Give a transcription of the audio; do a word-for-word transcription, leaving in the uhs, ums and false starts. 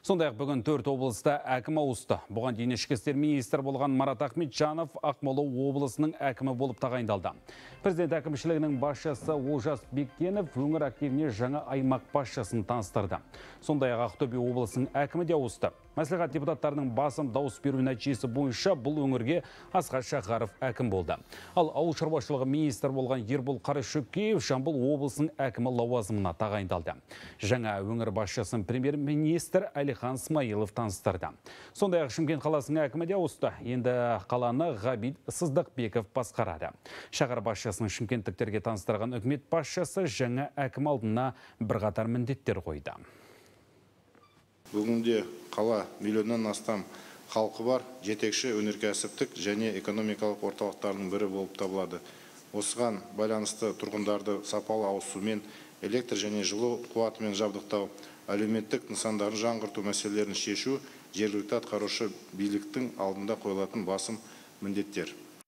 Сондай-ақ бүгін төрт облыста әкім ауысты. Бұған дейін ішкі істер министрі болған Марат Ахметжанов Ақмола облысының әкімі болып тағайындалды. Президент әкімшілігінің басшысы Олжас Бекенов өңір активіне жаңа аймақ басшысын таныстырды. Сондай-ақ Ақтөбе облысының әкімі де ауысты. Мәслихат депутаттарының басым дауыс беру нәтижесі бойынша бұл өңірге Асқар Шақаров әкім болды. Ал ауыл шаруашылығы министрі болған Ербол Қарашөкеев Жамбыл облысының әкімі лауазымына тағайындалды. Жаңа өңір басшысын премьер-министр Әлихан Смайылов таныстырды. Сондай-ақ Шымкент қаласының әкімі де ауысты. Енді қаланы Ғабит Сыздықбеков басқарады. Шаһар басшысының шымкенттіктерге таныстырған үкімет басшысы жаңа әкім алдына бірқатар міндеттер қойды. Бүгінде қала миллионнан астам халқы бар жетекші өнеркәсіптік және экономикалық орталықтардың бірі болып табылады. Осыған байланысты тұрғындарды сапалы ауызсумен, электр және жылу қуатымен жабдықтау, әлеуметтік нысандарын жаңғырту мәселелерін шешу жергілікті атқарушы биліктің алдында қойылатын басым міндеттер.